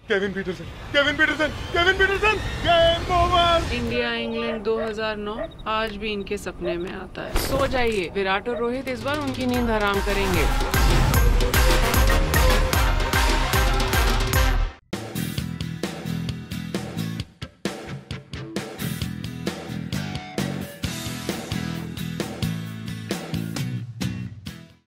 Kevin Pietersen, Kevin Pietersen, Kevin Pietersen, game over. India England 2009 आज भी इनके सपने में आता है। सो जाइए, विराट और रोहित इस बार उनकी नींद हराम करेंगे।